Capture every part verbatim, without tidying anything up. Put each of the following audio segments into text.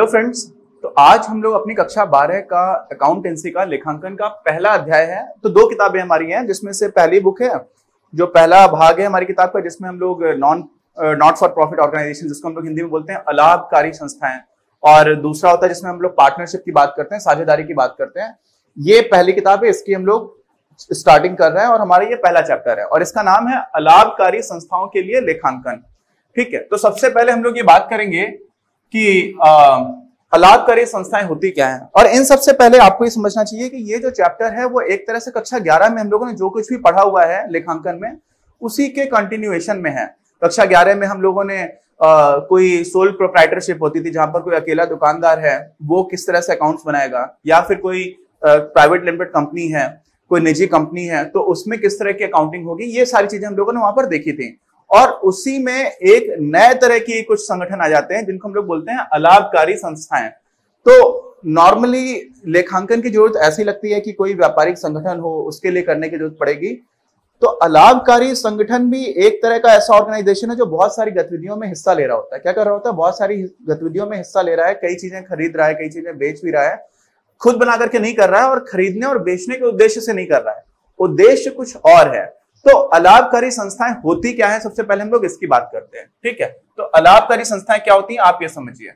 Hello friends, तो आज हम लोग अपनी कक्षा बारह का अकाउंटेंसी का लेखांकन का पहला अध्याय है। तो दो किताबें हमारी हैं, जिसमें से पहली बुक है जो पहला भाग है हमारी किताब का, जिसमें हम लोग non not for profit organisation, जिसको हम लोग हिंदी में बोलते हैं अलाभकारी संस्थाएं, और दूसरा होता है जिसमें हम लोग पार्टनरशिप की बात करते हैं, साझेदारी की बात करते हैं। ये पहली किताब है, इसकी हम लोग स्टार्टिंग कर रहे हैं और हमारा ये पहला चैप्टर है और इसका नाम है अलाभकारी संस्थाओं के लिए लेखांकन। ठीक है, तो सबसे पहले हम लोग ये बात करेंगे कि अलाभकारी संस्थाएं होती क्या हैं। और इन सबसे पहले आपको ये समझना चाहिए कि ये जो चैप्टर है वो एक तरह से कक्षा ग्यारह में हम लोगों ने जो कुछ भी पढ़ा हुआ है लेखांकन में, उसी के कंटिन्यूएशन में है। कक्षा ग्यारह में हम लोगों ने आ, कोई सोल प्रोप्राइटरशिप होती थी, जहां पर कोई अकेला दुकानदार है वो किस तरह से अकाउंट्स बनाएगा, या फिर कोई प्राइवेट लिमिटेड कंपनी है, कोई निजी कंपनी है, तो उसमें किस तरह की अकाउंटिंग होगी, ये सारी चीजें हम लोगों ने वहां पर देखी थी। और उसी में एक नए तरह की कुछ संगठन आ जाते हैं जिनको हम लोग बोलते हैं अलाभकारी संस्थाएं। तो नॉर्मली लेखांकन की जरूरत ऐसी लगती है कि कोई व्यापारिक संगठन हो उसके लिए करने की जरूरत पड़ेगी। तो अलाभकारी संगठन भी एक तरह का ऐसा ऑर्गेनाइजेशन है जो बहुत सारी गतिविधियों में हिस्सा ले रहा होता है। क्या कर रहा होता है? बहुत सारी गतिविधियों में हिस्सा ले रहा है, कई चीजें खरीद रहा है, कई चीजें बेच भी रहा है, खुद बना करके नहीं कर रहा है और खरीदने और बेचने के उद्देश्य से नहीं कर रहा है, उद्देश्य कुछ और है। तो अलाभकारी संस्थाएं होती क्या है, सबसे पहले हम लोग इसकी बात करते हैं। ठीक है, तो अलाभकारी संस्थाएं क्या होती हैं, आप ये समझिए।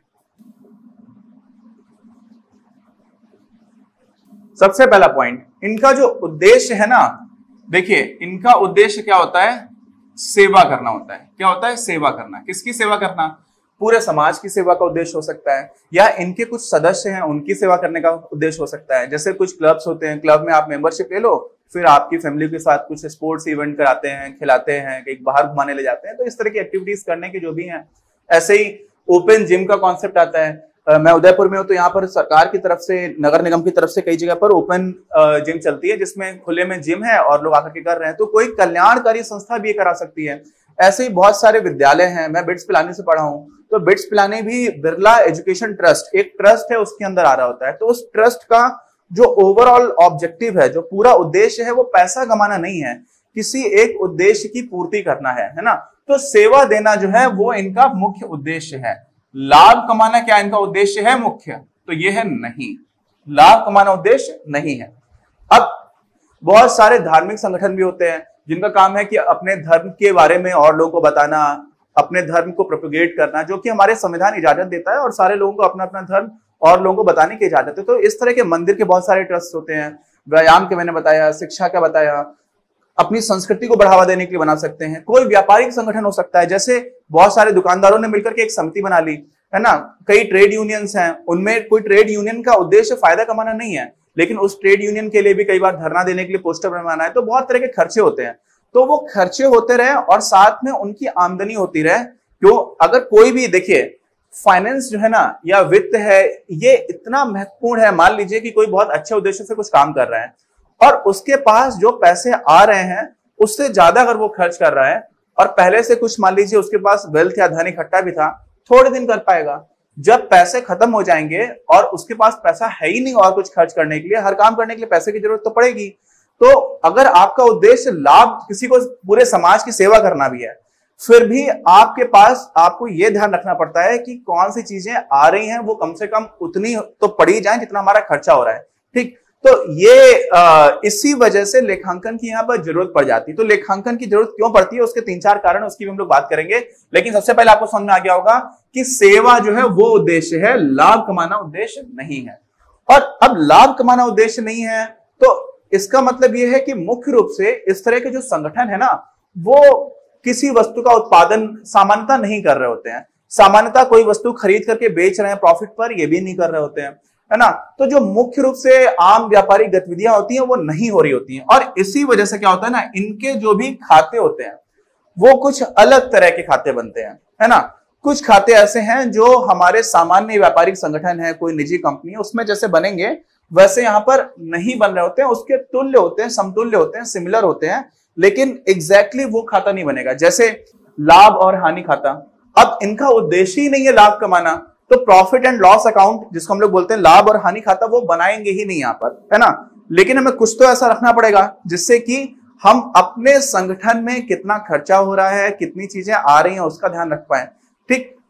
सबसे पहला पॉइंट, इनका जो उद्देश्य है ना, देखिए इनका उद्देश्य क्या होता है, सेवा करना होता है। क्या होता है? सेवा करना। किसकी सेवा करना? पूरे समाज की सेवा का उद्देश्य हो सकता है, या इनके कुछ सदस्य हैं उनकी सेवा करने का उद्देश्य हो सकता है। जैसे कुछ क्लब्स होते हैं, क्लब में आप मेंबरशिप ले लो, फिर आपकी फैमिली के साथ कुछ स्पोर्ट्स इवेंट कराते हैं, खिलाते हैं, कहीं बाहर घुमाने ले जाते हैं, तो इस तरह की एक्टिविटीज करने की जो भी हैं। ऐसे ही ओपन जिम का कॉन्सेप्ट आता है। Uh, मैं उदयपुर में हूं, तो यहाँ पर सरकार की तरफ से, नगर निगम की तरफ से कई जगह पर ओपन जिम चलती है, जिसमें खुले में जिम है और लोग आकर के कर रहे हैं। तो कोई कल्याणकारी संस्था भी ये करा सकती है। ऐसे ही बहुत सारे विद्यालय हैं। मैं बिट्स पिलानी से पढ़ा हूं, तो बिट्स पिलानी भी बिरला एजुकेशन ट्रस्ट, एक ट्रस्ट है, उसके अंदर आ रहा होता है। तो उस ट्रस्ट का जो ओवरऑल ऑब्जेक्टिव है, जो पूरा उद्देश्य है, वो पैसा कमाना नहीं है, किसी एक उद्देश्य की पूर्ति करना है, है ना। तो सेवा देना जो है वो इनका मुख्य उद्देश्य है। लाभ कमाना क्या इनका उद्देश्य है मुख्य? तो ये है नहीं, लाभ कमाना उद्देश्य नहीं है। अब बहुत सारे धार्मिक संगठन भी होते हैं जिनका काम है कि अपने धर्म के बारे में और लोगों को बताना, अपने धर्म को प्रोपेगेट करना, जो कि हमारे संविधान इजाजत देता है, और सारे लोगों को अपना अपना धर्म और लोगों को बताने की इजाजत है। तो इस तरह के मंदिर के बहुत सारे ट्रस्ट होते हैं। व्यायाम के मैंने बताया, शिक्षा का बताया, अपनी संस्कृति को बढ़ावा देने के लिए बना सकते हैं। कोई व्यापारिक संगठन हो सकता है, जैसे बहुत सारे दुकानदारों ने मिलकर के एक समिति बना ली, है ना। कई ट्रेड यूनियंस हैं, उनमें कोई ट्रेड यूनियन का उद्देश्य फायदा कमाना नहीं है, लेकिन उस ट्रेड यूनियन के लिए भी कई बार धरना देने के लिए पोस्टर बनवाना है। तो बहुत तरह के खर्चे होते हैं, तो वो खर्चे होते रहे और साथ में उनकी आमदनी होती रहे। क्यों? अगर कोई भी, देखिए फाइनेंस जो है ना, या वित्त है, ये इतना महत्वपूर्ण है। मान लीजिए कि कोई बहुत अच्छे उद्देश्य से कुछ काम कर रहा है और उसके पास जो पैसे आ रहे हैं उससे ज्यादा अगर वो खर्च कर रहा है, और पहले से कुछ, मान लीजिए उसके पास वेल्थ या धन इकट्ठा भी था, थोड़े दिन कर पाएगा। जब पैसे खत्म हो जाएंगे और उसके पास पैसा है ही नहीं और कुछ खर्च करने के लिए, हर काम करने के लिए पैसे की जरूरत तो पड़ेगी। तो अगर आपका उद्देश्य लाभ, किसी को पूरे समाज की सेवा करना भी है, फिर भी आपके पास, आपको यह ध्यान रखना पड़ता है कि कौन सी चीजें आ रही हैं वो कम से कम उतनी तो पड़ी जाए जितना हमारा खर्चा हो रहा है। ठीक, तो ये आ, इसी वजह से लेखांकन की यहाँ पर जरूरत पड़ जाती है। तो लेखांकन की जरूरत क्यों पड़ती है, उसके तीन चार कारण, उसकी भी हम लोग बात करेंगे। लेकिन सबसे पहले आपको समझ में आ गया होगा कि सेवा जो है वो उद्देश्य है, लाभ कमाना उद्देश्य नहीं है। और अब लाभ कमाना उद्देश्य नहीं है तो इसका मतलब यह है कि मुख्य रूप से इस तरह के जो संगठन है ना, वो किसी वस्तु का उत्पादन सामान्यतः नहीं कर रहे होते हैं। सामान्यतः कोई वस्तु खरीद करके बेच रहे हैं प्रॉफिट पर, ये भी नहीं कर रहे होते हैं, है ना। तो जो मुख्य रूप से आम व्यापारिक गतिविधियां होती हैं वो नहीं हो रही होती हैं, और इसी वजह से क्या होता है ना, इनके जो भी खाते होते हैं वो कुछ अलग तरह के खाते बनते हैं, है ना। कुछ खाते ऐसे हैं जो हमारे सामान्य व्यापारिक संगठन है, कोई निजी कंपनी है, उसमें जैसे बनेंगे वैसे यहाँ पर नहीं बन रहे होते हैं, उसके तुल्य होते हैं, समतुल्य होते हैं, सिमिलर होते हैं, लेकिन एग्जैक्टली वो खाता नहीं बनेगा। जैसे लाभ और हानि खाता, अब इनका उद्देश्य ही नहीं है लाभ कमाना, तो प्रॉफिट एंड लॉस अकाउंट, जिसको हम लोग बोलते हैं लाभ और हानि खाता, वो बनाएंगे ही नहीं यहाँ पर, है ना। लेकिन हमें कुछ तो ऐसा रखना पड़ेगा जिससे कि हम अपने संगठन में कितना खर्चा हो रहा है, कितनी चीजें आ रही हैं, उसका ध्यान रख पाए। ठीक,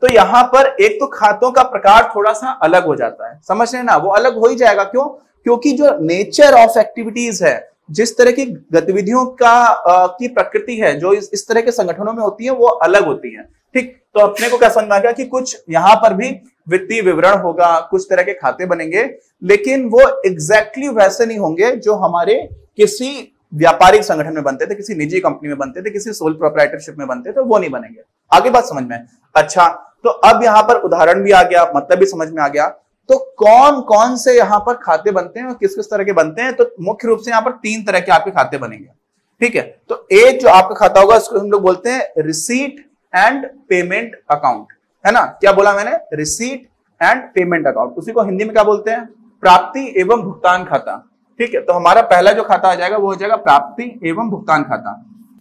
तो यहां पर एक तो खातों का प्रकार थोड़ा सा अलग हो जाता है, समझ रहे हैं ना, वो अलग हो ही जाएगा। क्यों? क्योंकि जो नेचर ऑफ एक्टिविटीज है, जिस तरह की गतिविधियों का आ, की प्रकृति है जो इस, इस तरह के संगठनों में होती है वो अलग होती है। ठीक, तो अपने को क्या समझ में आ गया कि कुछ यहां पर भी वित्तीय विवरण होगा, कुछ तरह के खाते बनेंगे, लेकिन वो एग्जैक्टली वैसे नहीं होंगे जो हमारे किसी व्यापारिक संगठन में बनते थे, किसी निजी कंपनी में बनते थे, किसी सोल प्रोप्राइटरशिप में बनते थे, वो नहीं बनेंगे। आगे बात समझ में? अच्छा, तो अब यहां पर उदाहरण भी आ गया, मतलब भी समझ में आ गया। तो कौन कौन से यहां पर खाते बनते हैं और किस किस तरह के बनते हैं? तो मुख्य रूप से यहां पर तीन तरह के आपके खाते बनेंगे। ठीक है, तो एक जो आपका खाता होगा उसको हम लोग बोलते हैं रिसीट एंड पेमेंट अकाउंट, है ना। क्या बोला मैंने? Receipt and payment account. उसी को हिंदी में क्या बोलते हैं? प्राप्ति एवं भुगतान खाता। ठीक है, तो हमारा पहला जो खाता आ जाएगा वो हो जाएगा प्राप्ति एवं भुगतान खाता।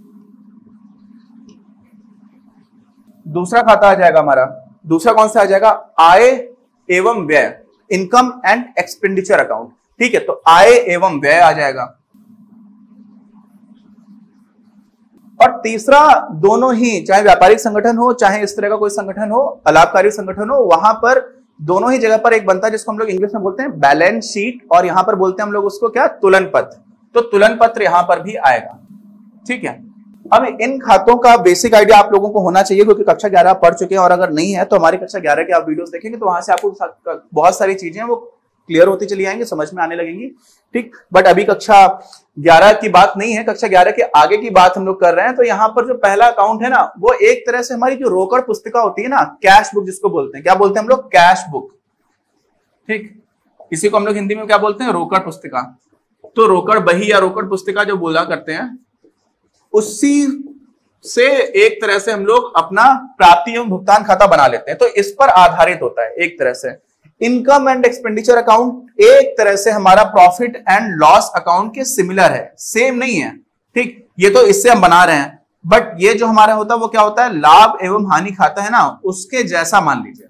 दूसरा खाता आ जाएगा हमारा, दूसरा कौन सा आ जाएगा? आय एवं व्यय, इनकम एंड एक्सपेंडिचर अकाउंट। ठीक है, तो आय एवं व्यय आ जाएगा। और तीसरा, दोनों ही, चाहे व्यापारिक संगठन हो चाहे इस तरह का कोई संगठन हो, अलाभकारी संगठन हो, वहां पर दोनों ही जगह पर एक बनता है जिसको हम लोग इंग्लिश में बोलते हैं बैलेंस शीट, और यहां पर बोलते हैं हम लोग उसको क्या? तुलन पत्र। तो तुलन पत्र यहां पर भी आएगा। ठीक है, अब इन खातों का बेसिक आइडिया आप लोगों को होना चाहिए, क्योंकि कक्षा ग्यारह पढ़ चुके हैं, और अगर नहीं है तो हमारी कक्षा ग्यारह के आप वीडियोस देखेंगे तो वहां से आपको बहुत सारी चीजें वो क्लियर होती चली आएंगी, समझ में आने लगेंगी। ठीक, बट अभी कक्षा ग्यारह की बात नहीं है, कक्षा ग्यारह के आगे की बात हम लोग कर रहे हैं। तो यहाँ पर जो पहला अकाउंट है ना, वो एक तरह से हमारी जो रोकड़ पुस्तिका होती है ना, कैश बुक जिसको बोलते हैं, क्या बोलते हैं हम लोग? Cash book. ठीक, इसी को हम लोग हिंदी में क्या बोलते हैं? रोकड़ पुस्तिका। तो रोकड़ बही या रोकड़ पुस्तिका जो बोला करते हैं, उसी से एक तरह से हम लोग अपना प्राप्ति एवं भुगतान खाता बना लेते हैं। तो इस पर आधारित होता है एक तरह से। इनकम एंड एक्सपेंडिचर अकाउंट एक तरह से हमारा प्रॉफिट एंड लॉस अकाउंट के सिमिलर है, सेम नहीं है। ठीक, ये तो इससे हम बना रहे हैं, बट ये जो हमारा होता है वो क्या होता है? लाभ एवं हानि खाता है ना, उसके जैसा मान लीजिए।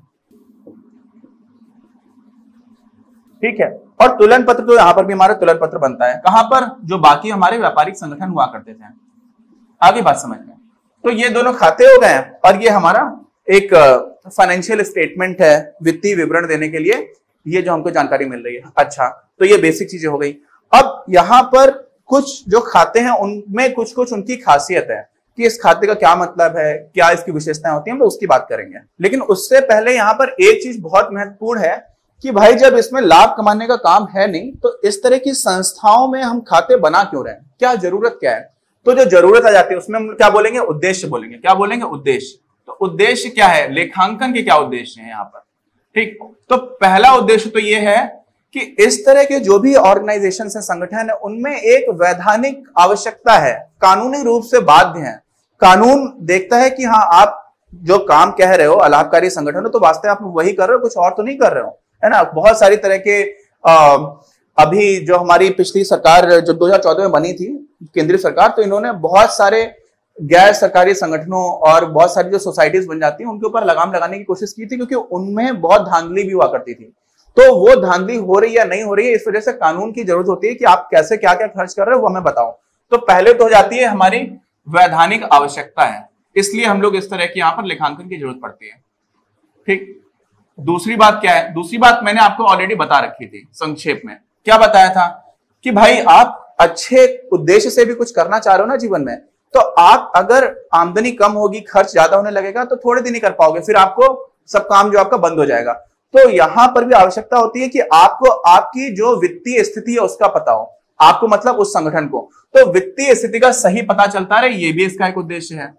ठीक है, और तुलन पत्र तो यहां पर भी हमारा तुलन पत्र बनता है। कहां पर? जो बाकी हमारे व्यापारिक संगठन हुआ करते थे। आगे बात समझ में? तो ये दोनों खाते हो गए, और ये हमारा एक फाइनेंशियल स्टेटमेंट है वित्तीय विवरण देने के लिए, ये जो हमको जानकारी मिल रही है। अच्छा, तो ये बेसिक चीजें हो गई। अब यहां पर कुछ जो खाते हैं उनमें कुछ कुछ उनकी खासियत है कि इस खाते का क्या मतलब है, क्या इसकी विशेषताएं होती हैं, हम लोग उसकी बात करेंगे। लेकिन उससे पहले यहां पर एक चीज बहुत महत्वपूर्ण है कि भाई जब इसमें लाभ कमाने का काम है नहीं, तो इस तरह की संस्थाओं में हम खाते बना क्यों रहे हैं? क्या जरूरत क्या है? तो जो जरूरत आ जाती है उसमें हम क्या बोलेंगे? उद्देश्य बोलेंगे। क्या बोलेंगे? उद्देश्य। तो उद्देश्य क्या है? लेखांकन के क्या उद्देश्य है यहाँ पर? ठीक, तो पहला उद्देश्य तो ये है कि इस तरह के जो भी ऑर्गेनाइजेशन है, संगठन है, उनमें एक वैधानिक आवश्यकता है, कानूनी रूप से बाध्य है। कानून देखता है कि हाँ, आप जो काम कह रहे हो अलाभकारी संगठन हो, तो वास्तव आप वही कर रहे हो, कुछ और तो नहीं कर रहे हो, है ना। बहुत सारी तरह के आ, अभी जो हमारी पिछली सरकार जो दो हज़ार चौदह में बनी थी, केंद्रीय सरकार, तो इन्होंने बहुत सारे गैर सरकारी संगठनों और बहुत सारी जो सोसाइटीज बन जाती हैं उनके ऊपर लगाम लगाने की कोशिश की थी, क्योंकि उनमें बहुत धांधली भी हुआ करती थी। तो वो धांधली हो रही है नहीं हो रही है, इस वजह से कानून की जरूरत होती है कि आप कैसे क्या क्या खर्च कर रहे हो वो हमें बताओ। तो पहले तो हो जाती है हमारी वैधानिक आवश्यकता है, इसलिए हम लोग इस तरह की यहाँ पर लेखांकन की जरूरत पड़ती है। ठीक, दूसरी बात क्या है? दूसरी बात मैंने आपको ऑलरेडी बता रखी थी संक्षेप में। क्या बताया था? कि भाई आप अच्छे उद्देश्य से भी कुछ करना चाह रहे हो ना जीवन में, तो आप अगर आमदनी कम होगी, खर्च ज्यादा होने लगेगा, तो थोड़े दिन ही कर पाओगे, फिर आपको सब काम जो आपका बंद हो जाएगा। तो यहां पर भी आवश्यकता होती है कि आपको आपकी जो वित्तीय स्थिति है उसका पता हो, आपको मतलब उस संगठन को, तो वित्तीय स्थिति का सही पता चलता रहे, ये भी इसका एक उद्देश्य है।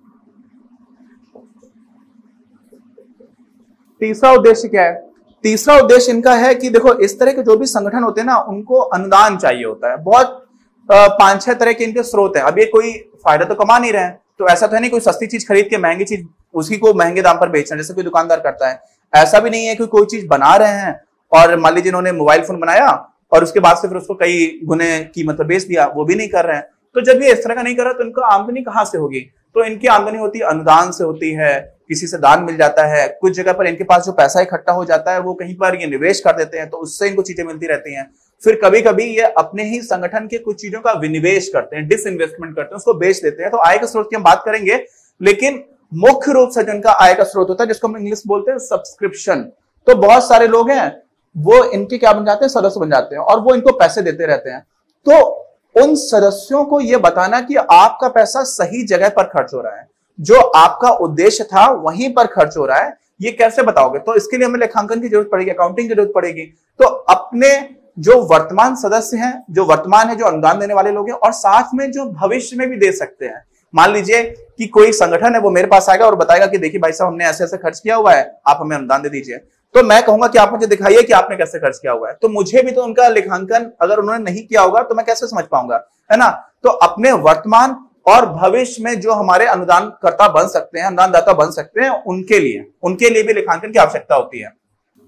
तीसरा उद्देश्य क्या है? तीसरा उद्देश्य इनका है कि देखो, इस तरह के जो भी संगठन होते हैं ना, उनको अनुदान चाहिए होता है। बहुत पांच छह तरह के इनके स्रोत हैं। अब ये कोई फायदा तो कमा नहीं रहे हैं, तो ऐसा तो है नहीं कोई सस्ती चीज खरीद के महंगी चीज उसी को महंगे दाम पर बेचना, जैसे कोई दुकानदार करता है। ऐसा भी नहीं है कि कोई चीज बना रहे हैं और मान लीजिए इन्होंने मोबाइल फोन बनाया और उसके बाद से फिर उसको कई गुने कीमत पर बेच दिया, वो भी नहीं कर रहे हैं। तो जब ये इस तरह का नहीं कर रहा, तो इनको आमदनी कहां से होगी? तो इनकी आमदनी होती है अनुदान से होती है, किसी से दान मिल जाता है, कुछ जगह पर इनके पास जो पैसा इकट्ठा हो जाता है वो कहीं पर ये निवेश कर देते हैं, तो उससे इनको चीजें मिलती रहती हैं। फिर कभी कभी ये अपने ही संगठन के कुछ चीजों का विनिवेश करते हैं, डिसइन्वेस्टमेंट करते हैं, उसको बेच देते हैं। तो आय के स्रोत की हम बात करेंगे, लेकिन मुख्य रूप से जो इनका आय का स्रोत होता है, जिसको हम इंग्लिश बोलते हैं सब्सक्रिप्शन। तो बहुत सारे लोग हैं वो इनके क्या बन जाते हैं, सदस्य बन जाते हैं, और वो इनको पैसे देते रहते हैं। तो उन सदस्यों को यह बताना कि आपका पैसा सही जगह पर खर्च हो रहा है, जो आपका उद्देश्य था वहीं पर खर्च हो रहा है, ये कैसे बताओगे? तो इसके लिए हमें लेखांकन की जरूरत पड़ेगी, अकाउंटिंग की जरूरत पड़ेगी। तो अपने जो वर्तमान सदस्य हैं, जो वर्तमान है, जो अनुदान देने वाले लोग हैं, और साथ में जो भविष्य में भी दे सकते हैं। मान लीजिए कि कोई संगठन है, वो मेरे पास आएगा और बताएगा कि देखिए भाई साहब, हमने ऐसे ऐसे खर्च किया हुआ है, आप हमें अनुदान दे दीजिए। तो मैं कहूंगा कि आप मुझे दिखाइए कि आपने कैसे खर्च किया हुआ है। तो मुझे भी तो उनका लेखांकन अगर उन्होंने नहीं किया होगा तो मैं कैसे समझ पाऊंगा, है ना? तो अपने वर्तमान और भविष्य में जो हमारे अनुदानकर्ता बन सकते हैं, अनुदानदाता बन सकते हैं, उनके लिए उनके लिए भी लेखांकन की आवश्यकता होती है।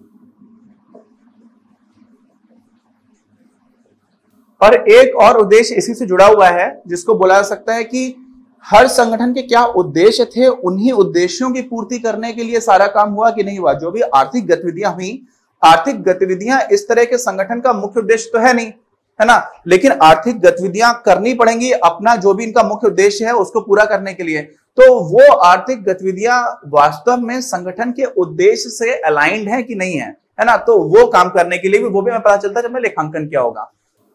और एक और उद्देश्य इसी से जुड़ा हुआ है, जिसको बोला जा सकता है कि हर संगठन के क्या उद्देश्य थे, उन्हीं उद्देश्यों की पूर्ति करने के लिए सारा काम हुआ कि नहीं हुआ। जो भी आर्थिक गतिविधियां हुई, आर्थिक गतिविधियां इस तरह के संगठन का मुख्य उद्देश्य तो है नहीं, है ना, लेकिन आर्थिक गतिविधियां करनी पड़ेंगी अपना जो भी इनका मुख्य उद्देश्य है उसको पूरा करने के लिए। तो वो आर्थिक गतिविधियां वास्तव में संगठन के उद्देश्य से अलाइंड है कि नहीं है, है ना? तो वो काम करने के लिए भी वो भी हमें पता चलता है जब हमें लेखांकन किया होगा।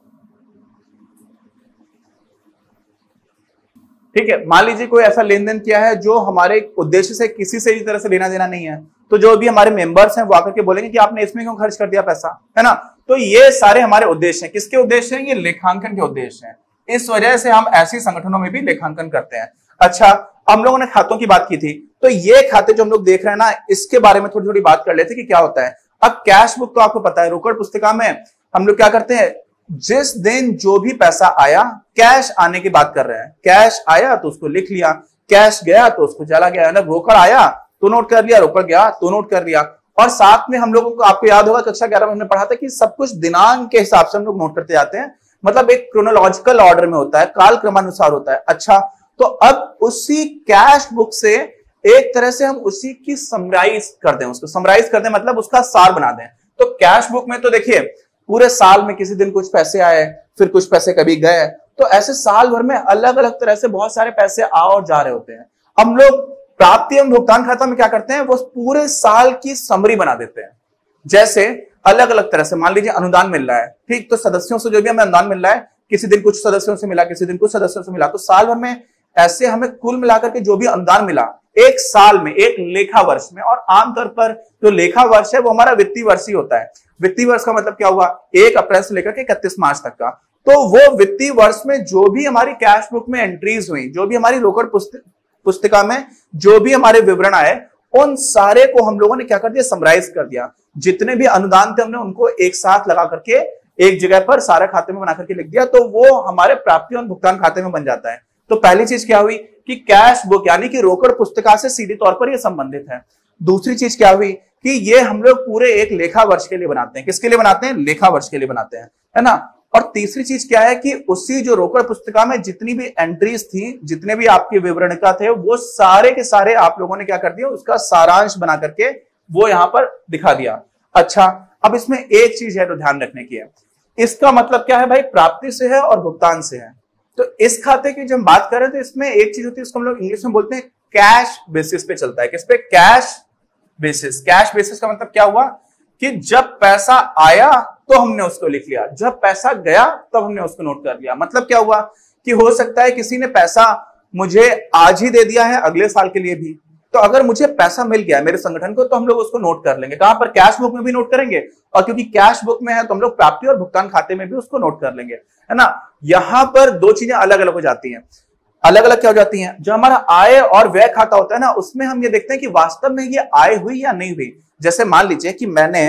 ठीक है, मान लीजिए कोई ऐसा लेन देन किया है जो हमारे उद्देश्य से किसी से भी तरह से लेना देना नहीं है, तो जो भी हमारे मेंबर्स हैं वो आकर के बोलेंगे कि आपने इसमें क्यों खर्च कर दिया पैसा, है ना? तो ये सारे हमारे उद्देश्य हैं। किसके उद्देश्य हैं? ये लेखांकन के उद्देश्य हैं। इस वजह से हम ऐसे संगठनों में भी लेखांकन करते हैं। अच्छा, हम लोगों ने खातों की बात की थी, तो ये खाते जो हम लोग देख रहे हैं ना, इसके बारे में थोड़ी थोड़ी बात कर लेते हैं कि क्या होता है। अब कैश बुक तो आपको पता है, रोकड़ पुस्तिका में हम लोग क्या करते हैं, जिस दिन जो भी पैसा आया, कैश आने की बात कर रहे हैं, कैश आया तो उसको लिख लिया, कैश गया तो उसको चला गया, मतलब रोकड़ आया तो नोट कर लिया, रोकड़ गया तो नोट कर लिया। और साथ में हम लोगों को, आपको याद होगा कक्षा ग्यारह में हमने पढ़ा था कि सब कुछ दिनांक के हिसाब से हम लोग नोट करते जाते हैं, मतलब एक क्रोनोलॉजिकल ऑर्डर में होता है, काल क्रमानुसार होता है। अच्छा, तो अब उसी कैश बुक से एक तरह से हम उसी की समराइज कर दें, उसको समराइज कर दें मतलब उसका सार बना दें। तो कैश बुक में तो देखिए पूरे साल में किसी दिन कुछ पैसे आए, फिर कुछ पैसे कभी गए, तो ऐसे साल भर में अलग अलग तरह से बहुत सारे पैसे आ और जा रहे होते हैं। हम लोग प्राप्ति एवं भुगतान खाता में क्या करते हैं, वो पूरे साल की समरी बना देते हैं। जैसे अलग अलग तरह से, मान लीजिए अनुदान मिल रहा है, ठीक, तो सदस्यों से जो भी हमें अनुदान मिल रहा है, किसी दिन कुछ सदस्यों से मिला, किसी दिन कुछ सदस्यों से मिला, तो साल भर में ऐसे हमें कुल मिलाकर के जो भी अनुदान मिला एक साल में, एक लेखा वर्ष में, और आमतौर पर जो लेखा वर्ष है वो हमारा वित्तीय वर्ष ही होता है। वित्तीय वर्ष का मतलब क्या हुआ, एक अप्रैल से लेकर के इकतीस मार्च तक का। तो वो वित्तीय वर्ष में जो भी हमारी कैश बुक में एंट्रीज हुई, जो भी हमारी रोकड़ पुस्तिका में जो भी हमारे विवरण आए, उन सारे को हम लोगों ने क्या कर दिया, समराइज कर दिया। जितने भी अनुदान थे हमने उनको एक साथ लगा करके एक जगह पर सारे खाते में बना करके लिख दिया, तो वो हमारे प्राप्ति और भुगतान खाते में बन जाता है। तो पहली चीज क्या हुई कि कैश बुक यानी कि रोकड़ पुस्तिका से सीधे तौर पर ये संबंधित है। दूसरी चीज क्या हुई कि ये हम लोग पूरे एक लेखा वर्ष के लिए बनाते हैं। किसके लिए बनाते हैं? लेखा वर्ष के लिए बनाते हैं, है ना। और तीसरी चीज क्या है कि उसी जो रोकड़ पुस्तिका में जितनी भी एंट्रीज थी, जितने भी आपके विवरणिका थे, वो सारे के सारे आप लोगों ने क्या कर दिया, उसका सारांश बना करके वो यहां पर दिखा दिया। अच्छा, अब इसमें एक चीज है तो ध्यान रखने की है, इसका मतलब क्या है भाई, प्राप्ति से है और भुगतान से है। तो इस खाते की जब हम बात करें तो इसमें एक चीज होती है, इसको हम लोग इंग्लिश में बोलते हैं कैश बेसिस पे चलता है। किस पे? Cash basis. कैश बेसिस का मतलब क्या हुआ कि जब पैसा आया तो हमने उसको लिख लिया, जब पैसा गया तब हमने उसको नोट कर लिया। मतलब क्या हुआ कि हो सकता है किसी ने पैसा मुझे आज ही दे दिया है अगले साल के लिए भी, तो अगर मुझे पैसा मिल गया मेरे संगठन को तो हम लोग उसको नोट कर लेंगे। कहां पर? कैश बुक में भी नोट करेंगे, और क्योंकि कैश बुक में है तो हम लोग प्राप्ति और भुगतान खाते में भी उसको नोट कर लेंगे, है ना। यहां पर दो चीजें अलग अलग हो जाती हैं। अलग अलग क्या हो जाती हैं? जो हमारा आय और व्यय खाता होता है ना, उसमें हम ये देखते हैं कि वास्तव में ये आय हुई या नहीं हुई। जैसे मान लीजिए कि मैंने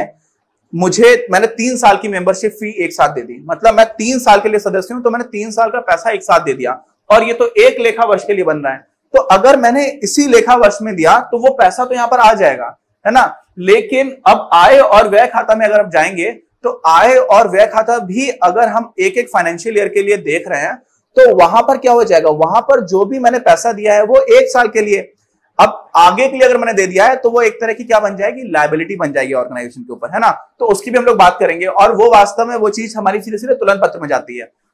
मुझे मैंने तीन साल की मेंबरशिप फी एक साथ दे दी, मतलब मैं तीन साल के लिए सदस्य हूं, तो मैंने तीन साल का पैसा एक साथ दे दिया, और ये तो एक लेखा वर्ष के लिए बन रहा है। तो अगर मैंने इसी लेखा वर्ष में दिया तो वो पैसा तो यहां पर आ जाएगा, है ना। लेकिन अब आय और व्यय खाता में अगर आप जाएंगे तो आय और व्यय खाता भी अगर हम एक एक फाइनेंशियल ईयर के लिए देख रहे हैं तो वहां पर क्या हो जाएगा, वहां पर जो भी मैंने पैसा दिया है वो एक साल के लिए, अब आगे के लिए अगर मैंने दे दिया है तो वो एक तरह की क्या बन जाएगी, लायबिलिटी बन जाएगी ऑर्गेनाइजेशन के ऊपर, है ना। तो उसकी भी हम लोग बात करेंगे, और वो वास्तव में वो चीज हमारी सीधे सीधे तुलन पत्र में जाती है।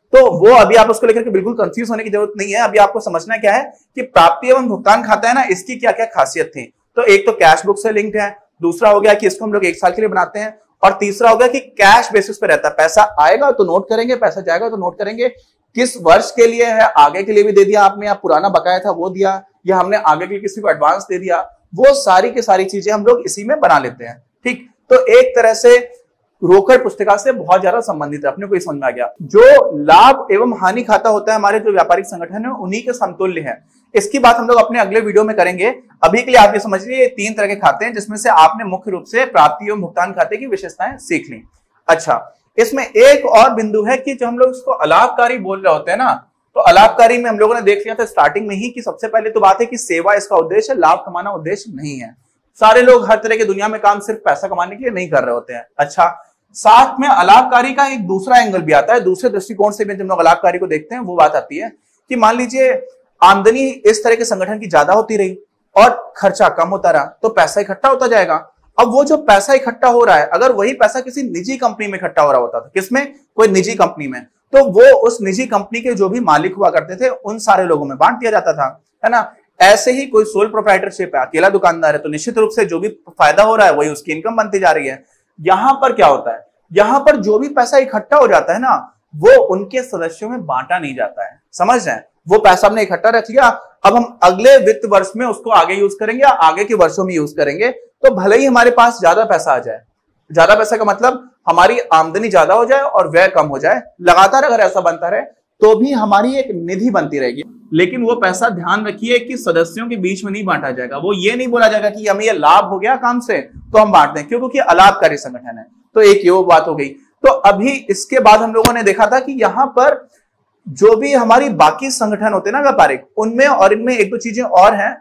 तो वो अभी आप उसको लेकर के बिल्कुल कंफ्यूज होने की जरूरत नहीं है। अभी आपको समझना क्या है कि प्राप्ति एवं भुगतान खाता है ना, इसकी क्या क्या खासियत थी। तो एक तो कैश बुक से लिंक्ड है, दूसरा हो गया कि इसको हम लोग एक साल के लिए बनाते हैं, और तीसरा हो गया कि कैश बेसिस पे रहता है। पैसा आएगा तो नोट करेंगे, पैसा जाएगा तो नोट करेंगे। किस वर्ष के लिए है, आगे के लिए भी दे दिया आपने, या पुराना बकाया था वो दिया, या हमने आगे के लिए किसी को एडवांस दे दिया, वो सारी की सारी चीजें हम लोग इसी में बना लेते हैं। ठीक, तो एक तरह से रोकड़ पुस्तिका से बहुत ज्यादा संबंधित है, अपने को समझ में आ गया। जो लाभ एवं हानि खाता होता है हमारे जो व्यापारिक संगठन है, उन्हीं के समतुल्य है। इसकी बात हम लोग अपने अगले वीडियो में करेंगे। अभी के लिए आप ये समझ लीजिए तीन तरह के खाते हैं, जिसमें से आपने मुख्य रूप से प्राप्ति एवं भुगतान खाते की विशेषताएं सीख ली। अच्छा, इसमें एक और बिंदु है कि जो हम लोग इसको अलाभकारी बोल रहे होते हैं ना, तो अलाभकारी में हम लोगों ने देख लिया था स्टार्टिंग में ही कि सबसे पहले तो बात है कि सेवा इसका उद्देश्य है, लाभ कमाना उद्देश्य नहीं है। सारे लोग हर तरह की दुनिया में काम सिर्फ पैसा कमाने के लिए नहीं कर रहे होते हैं। अच्छा, साथ में अलाभकारी का एक दूसरा एंगल भी आता है, दूसरे दृष्टिकोण से भी जब लोग अलाभकारी को देखते हैं वो बात आती है कि मान लीजिए आमदनी इस तरह के संगठन की ज्यादा होती रही और खर्चा कम होता रहा, तो पैसा इकट्ठा होता जाएगा। अब वो जो पैसा इकट्ठा हो रहा है, अगर वही पैसा किसी निजी कंपनी में इकट्ठा हो रहा होता था, किसमें, कोई निजी कंपनी में, तो वो उस निजी कंपनी के जो भी मालिक हुआ करते थे उन सारे लोगों में बांट दिया जाता था, है ना। ऐसे ही कोई सोल प्रोप्राइटरशिप है, अकेला दुकानदार है, तो निश्चित रूप से जो भी फायदा हो रहा है वही उसकी इनकम बनती जा रही है। यहां पर क्या होता है, यहां पर जो भी पैसा इकट्ठा हो जाता है ना, वो उनके सदस्यों में बांटा नहीं जाता है। समझ रहे हैं, वो पैसा हमने इकट्ठा रख लिया, अब हम अगले वित्त वर्ष में उसको आगे यूज करेंगे या आगे के वर्षों में यूज करेंगे, तो भले ही हमारे पास ज्यादा पैसा आ जाए, ज्यादा पैसा का मतलब हमारी आमदनी ज्यादा हो जाए और व्यय कम हो जाए, लगातार अगर ऐसा बनता रहे तो भी हमारी एक निधि बनती रहेगी। लेकिन वो पैसा ध्यान रखिए कि सदस्यों के बीच में नहीं बांटा जाएगा। वो ये नहीं बोला जाएगा कि हमें ये लाभ हो गया काम से तो हम बांट दें, क्योंकि अलाभकारी संगठन है। तो एक ये वो बात हो गई। तो अभी इसके बाद हम लोगों ने देखा था कि यहां पर जो भी हमारी बाकी संगठन होते हैं ना व्यापारिक, उनमें और इनमें एक दो चीजें और हैं,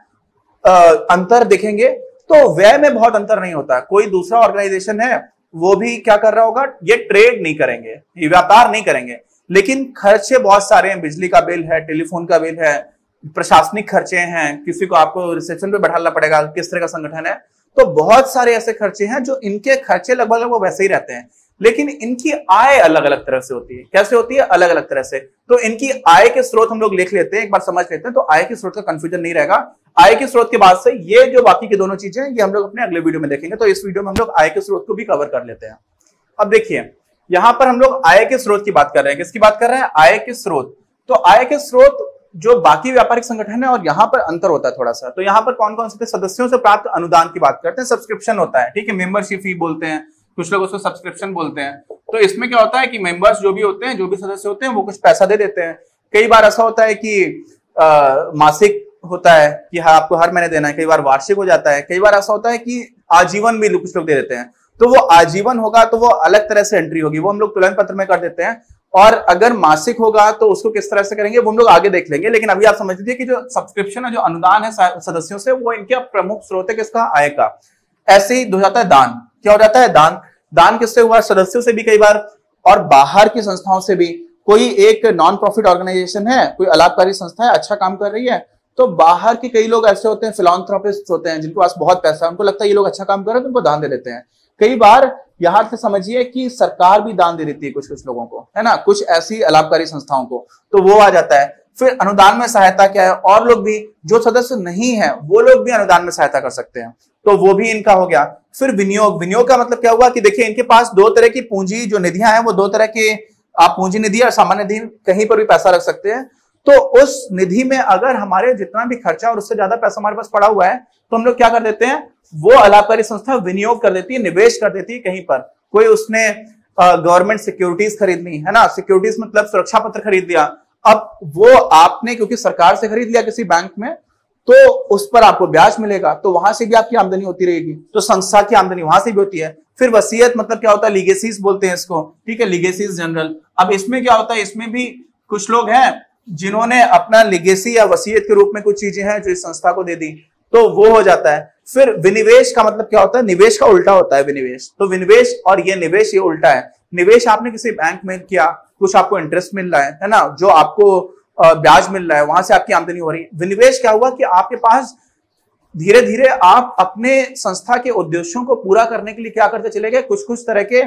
अंतर देखेंगे तो व्यय में बहुत अंतर नहीं होता। कोई दूसरा ऑर्गेनाइजेशन है वो भी क्या कर रहा होगा, ये ट्रेड नहीं करेंगे, ये व्यापार नहीं करेंगे, लेकिन खर्चे बहुत सारे हैं। बिजली का बिल है, टेलीफोन का बिल है, प्रशासनिक खर्चे हैं, किसी को आपको रिसेप्शन पे बैठाना पड़ेगा, किस तरह का संगठन है, तो बहुत सारे ऐसे खर्चे हैं जो इनके खर्चे लगभग लगभग वैसे ही रहते हैं, लेकिन इनकी आय अलग अलग तरह से होती है। कैसे होती है, अलग अलग तरह से। तो इनकी आय के स्रोत हम लोग लिख लेते हैं, एक बार समझ लेते हैं, तो आय के स्रोत का कंफ्यूजन नहीं रहेगा। आय के स्रोत के बाद से ये जो बाकी की दोनों चीजें ये हम लोग अपने अगले वीडियो में देखेंगे। तो इस वीडियो में हम लोग आय के स्रोत को भी कवर कर लेते हैं। अब देखिए, यहां पर हम लोग आय के स्रोत की बात कर रहे हैं। किसकी बात कर रहे हैं, आय के स्रोत। तो आय के स्रोत जो बाकी व्यापारिक संगठन है और यहां पर अंतर होता है थोड़ा सा। तो यहां पर कौन कौन से सदस्यों से प्राप्त अनुदान की बात करते हैं, सब्सक्रिप्शन होता है, ठीक है, मेंबरशिप फी बोलते हैं, कुछ लोग उसको सब्सक्रिप्शन बोलते हैं। तो इसमें क्या होता है कि मेंबर्स जो भी होते हैं, जो भी सदस्य होते हैं, वो कुछ पैसा दे देते हैं। कई बार ऐसा होता है कि आ, मासिक होता है कि हाँ आपको हर महीने देना है, कई बार वार्षिक हो जाता है, कई बार ऐसा होता है कि आजीवन भी कुछ लोग दे देते हैं। तो वो आजीवन होगा तो वो अलग तरह से एंट्री होगी, वो हम लोग तुलन पत्र में कर देते हैं। और अगर मासिक होगा तो उसको किस तरह से करेंगे वो हम लोग आगे देख लेंगे। लेकिन अभी आप समझ लीजिए कि जो सब्सक्रिप्शन है, जो अनुदान है सदस्यों से, वो इनके प्रमुख स्रोत है किसका, आय का। ऐसे ही हो जाता है दान। क्या हो जाता है, दान। दान किससे हुआ, सदस्यों से भी कई बार, और बाहर की संस्थाओं से भी। कोई एक नॉन प्रॉफिट ऑर्गेनाइजेशन है, कोई अलाभकारी संस्था है, अच्छा काम कर रही है, तो बाहर के कई लोग ऐसे होते हैं, फिलॉन्थ्रोपिस्ट होते हैं, जिनके पास बहुत पैसा है, उनको लगता है ये लोग अच्छा काम कर रहे हैं तो उनको दान दे देते हैं। कई बार यहां से समझिए कि सरकार भी दान दे देती है कुछ कुछ लोगों को, है ना, कुछ ऐसी अलाभकारी संस्थाओं को, तो वो आ जाता है। फिर अनुदान में सहायता क्या है, और लोग भी जो सदस्य नहीं है वो लोग भी अनुदान में सहायता कर सकते हैं, तो वो भी इनका हो गया। फिर विनियोग। विनियोग का मतलब क्या हुआ कि देखिए इनके पास दो तरह की पूंजी जो निधियां हैं, वो दो तरह की, आप पूंजी निधि और सामान्य निधि कहीं पर भी पैसा रख सकते हैं। तो उस निधि में अगर हमारे जितना भी खर्चा और उससे ज्यादा पैसा हमारे पास पड़ा हुआ है, तो हम लोग क्या कर देते हैं, वो अलाभकारी संस्था विनियोग कर देती है, निवेश कर देती है कहीं पर। कोई उसने गवर्नमेंट सिक्योरिटीज खरीद ली, है ना, सिक्योरिटीज मतलब सुरक्षा पत्र खरीद लिया। अब वो आपने क्योंकि सरकार से खरीद लिया किसी बैंक में, तो उस पर आपको ब्याज मिलेगा, तो वहां से भी आपकी आमदनी होती रहेगी, तो संस्था की आमदनी वहां से भी होती है। फिर वसीयत मतलब क्या होता है, लीगेसीज बोलते हैं इसको, ठीक है, लीगेसीज जनरल। अब इसमें क्या होता है, इसमें भी कुछ लोग हैं जिन्होंने अपना लीगेसी या वसीयत के रूप में कुछ चीजें हैं जो इस संस्था को दे दी, तो वो हो जाता है। फिर विनिवेश का मतलब क्या होता है, निवेश का उल्टा होता है विनिवेश। तो विनिवेश और ये निवेश ये उल्टा है। निवेश आपने किसी बैंक में किया, कुछ आपको इंटरेस्ट मिल रहा है, है ना, जो आपको ब्याज मिल रहा है, वहां से आपकी आमदनी हो रही है। विनिवेश क्या हुआ कि आपके पास धीरे धीरे आप अपने संस्था के उद्देश्यों को पूरा करने के लिए क्या करते चले गए, कुछ कुछ तरह के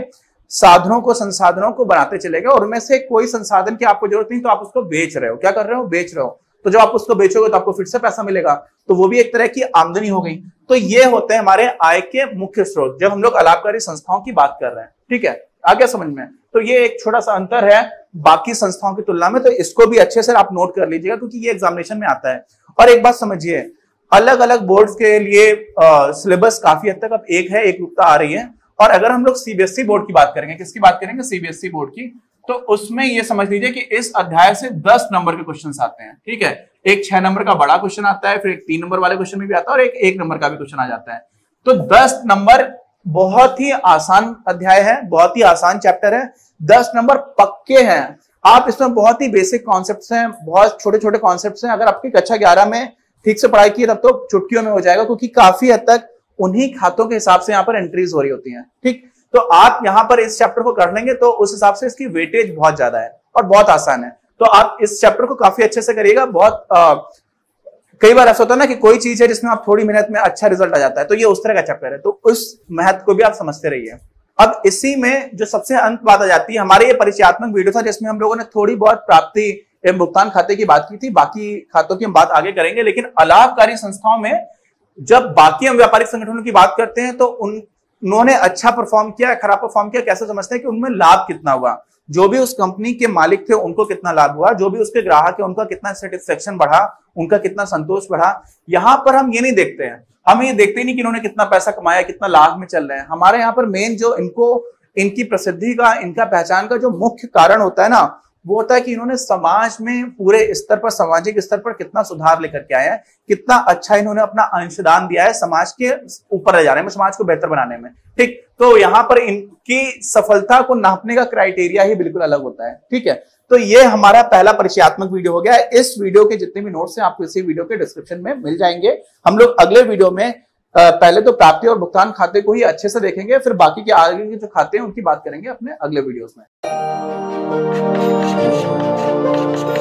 साधनों को संसाधनों को बनाते चले गए और उनमें से कोई संसाधन की आपको जरूरत नहीं तो आप उसको बेच रहे हो। क्या कर रहे हो? बेच रहे हो। तो जब आप उसको बेचोगे तो आपको फिर से पैसा मिलेगा, तो वो भी एक तरह की आमदनी हो गई। तो ये होते हैं हमारे आय के मुख्य स्रोत जब हम लोग अलाभकारी संस्थाओं की बात कर रहे हैं। ठीक है, आ गया समझ में? तो ये एक छोटा सा अंतर है बाकी संस्थाओं की तुलना में, तो इसको भी अच्छे से आप नोट कर लीजिएगा क्योंकि ये एग्जामिनेशन में आता है। और एक बात समझिए, अलग अलग बोर्ड्स के लिए सिलेबस काफी हद तक अब एक है, एक रूपता आ रही है। और अगर हम लोग सीबीएसई बोर्ड की बात करेंगे, किसकी बात करेंगे? सीबीएसई बोर्ड की, तो उसमें ये समझ लीजिए कि इस अध्याय से दस नंबर के क्वेश्चंस आते हैं। ठीक है, एक छह नंबर का बड़ा क्वेश्चन आता है, फिर एक तीन नंबर वाले क्वेश्चन में भी आता है और एक एक नंबर का भी क्वेश्चन आ जाता है। तो दस नंबर बहुत ही आसान अध्याय है, बहुत ही आसान चैप्टर है। दस नंबर पक्के हैं। आप इसमें बहुत ही बेसिक कॉन्सेप्ट्स हैं, बहुत छोटे छोटे कॉन्सेप्ट्स हैं। अगर आपकी कक्षा ग्यारह में ठीक से पढ़ाई की तब तो चुटकियों में हो जाएगा, क्योंकि काफी हद तक उन्हीं खातों के हिसाब से यहाँ पर एंट्रीज हो रही होती हैं। ठीक, तो आप यहाँ पर इस चैप्टर को कर लेंगे तो उस हिसाब से इसकी वेटेज बहुत ज्यादा है और बहुत आसान है। तो आप इस चैप्टर को काफी अच्छे से करिएगा। बहुत आ, कई बार ऐसा होता है ना कि कोई चीज है जिसमें आप थोड़ी मेहनत में अच्छा रिजल्ट आ जाता है, तो ये उस तरह का चैप्टर है, तो उस महत्व को भी आप समझते रहिए। अब इसी में जो सबसे अंत बात आ जाती है, हमारे ये परिचयात्मक वीडियो था जिसमें हम लोगों ने थोड़ी बहुत प्राप्ति एवं भुगतान खाते की बात की थी। बाकी खातों की हम बात आगे करेंगे, लेकिन अलाभकारी संस्थाओं में जब बाकी हम व्यापारिक संगठनों की बात करते हैं तो उन उन्होंने अच्छा परफॉर्म किया, खराब परफॉर्म किया, कैसे समझते हैं कि उनमें लाभ कितना हुआ, जो भी उस कंपनी के मालिक थे उनको कितना लाभ हुआ, जो भी उसके ग्राहक है उनका कितना सेटिस्फेक्शन बढ़ा, उनका कितना संतोष बढ़ा। यहां पर हम ये नहीं देखते हैं, हम ये देखते ही नहीं कि इन्होंने कितना पैसा कमाया, कितना लाभ में चल रहे हैं। हमारे यहाँ पर मेन जो इनको इनकी प्रसिद्धि का, इनका पहचान का जो मुख्य कारण होता है ना, वो होता है कि इन्होंने समाज में पूरे स्तर पर, सामाजिक स्तर पर कितना सुधार लेकर के आए हैं, कितना अच्छा इन्होंने अपना अंशदान दिया है समाज के ऊपर ले जाने में, समाज को बेहतर बनाने में। ठीक, तो यहाँ पर इनकी सफलता को नापने का क्राइटेरिया ही बिल्कुल अलग होता है। ठीक है, तो ये हमारा पहला परिचयात्मक वीडियो हो गया है। इस वीडियो के जितने भी नोट्स हैं आपको इसी वीडियो के डिस्क्रिप्शन में मिल जाएंगे। हम लोग अगले वीडियो में पहले तो प्राप्ति और भुगतान खाते को ही अच्छे से देखेंगे, फिर बाकी के आगे के जो खाते हैं उनकी बात करेंगे अपने अगले वीडियोस में।